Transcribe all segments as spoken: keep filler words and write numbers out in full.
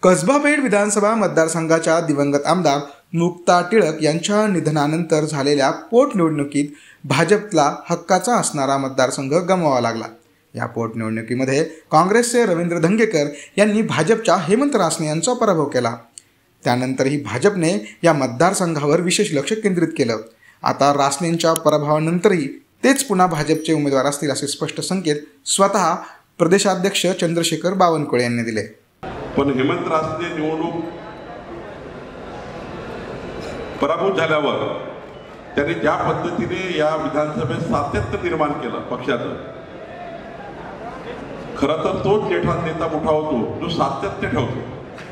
कसबा पेठ विधानसभा मतदारसंघाच्या दिवंगत आमदार मुक्ता टिळक यांच्या निधनानंतर झालेल्या पोटनिवडणुकीत भाजपला हक्काचा असणारा मतदारसंघ गमवावा लागला। या पोटनिवडणुकीमध्ये काँग्रेसचे रवींद्र धंगेकर यांनी भाजपच्या हेमंत रासने यांचा पराभव केला। त्यानंतरही भाजपने या मतदारसंघावर विशेष लक्ष केंद्रित केलं। आता रासनेंच्या पराभवानंतरही तेच पुन्हा भाजपचे उमेदवार असतील असे स्पष्ट संकेत स्वतः प्रदेशाध्यक्ष चंद्रशेखर बावनकुळे यांनी दिले। पण हेमंत रासने निवडणूक पराभूत झाल्यावर त्यांनी ज्या पद्धतीने या विधानसभेत सातत्य निर्माण केलं पक्षाचं, खरं तर तोच जेठा नेता मोठा होतो जो सातत्य ठेवतो।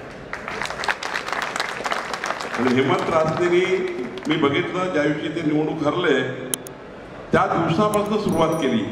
आणि हेमंत रासनेंनी मी बघितलं ज्या दिवशी ते निवडणूक हरले त्या दिवसापासून सुरुवात केली।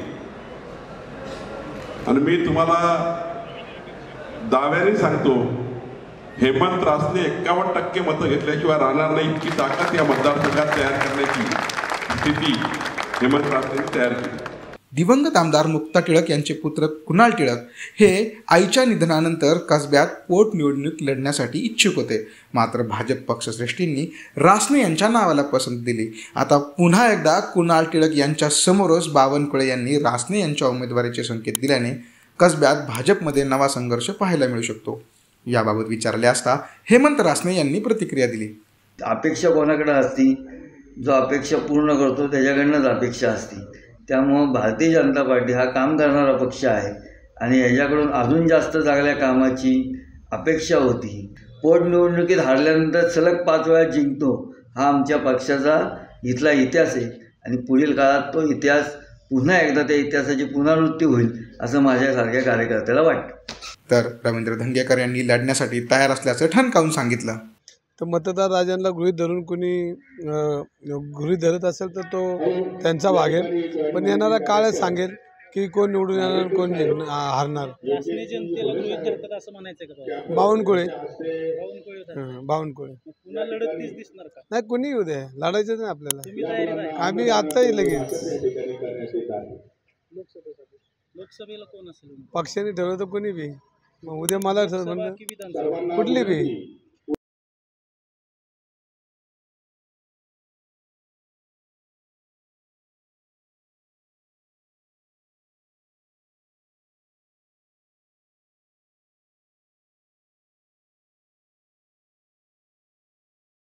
आणि मी तुम्हाला दाव्याने सांगतो, हेमंत रासने एक्कावन्न टक्के मतं घेतल्याशिवाय राहणार नाही इतकी ताकद या मतदारसंघात तयार करण्याची स्थिती हेमंत रासने तयार केली। दिवंगत आमदार मुक्ता टिळक यांचे पुत्र कुणाल टिळक हे आईच्या निधनानंतर कसब्यात पोटनिवडणूक लढण्यासाठी इच्छुक होते, मात्र भाजप पक्षश्रेष्ठींनी रासने यांच्या नावाला पसंती दिली। आता पुन्हा एकदा कुणाल टिळक यांच्या समोरच बावनकुळे यांनी रासने यांच्या उमेदवारीचे संकेत दिल्याने कसब्यात भाजपमध्ये नवा संघर्ष पाहायला मिळू शकतो। याबाबत विचारले असता हेमंत रासने यांनी प्रतिक्रिया दिली। अपेक्षा कोणाकडे असती, जो अपेक्षा पूर्ण करतो त्याच्याकडनंच अपेक्षा असती। त्यामुळं भारतीय जनता पार्टी हा काम करणारा पक्ष आहे आणि याच्याकडून अजून जास्त चांगल्या कामाची अपेक्षा होती। पोटनिवडणुकीत हारल्यानंतर सलग पाच वेळा जिंकतो हा आमच्या पक्षाचा इथला इतिहास आहे आणि पुढील काळात तो इतिहास पुन्हा एकदा त्या इतिहासाची पुनरावृत्ती होईल असं माझ्यासारख्या कार्यकर्त्याला वाटतं। तर रवींद्र धंगेकर यांनी लढण्यासाठी तयार असल्याचं ठणकावून सांगितलं। तर मतदार राजांना गृहीत धरून कोणी गृहीत धरत असेल तर तो त्यांचा वागेल, पण येणारा काळ सांगेल की कोण निवडून येणार कोण हारणार। बावनकुळे बावनकुळे नाही कोणी येऊ दे, लढायचं नाही आपल्याला, आम्ही आताही लगेच लोकसभेला कोण असेल पक्षाने ठरवलं तर कोणी बी, मग उद्या मला म्हणलं कुठली बी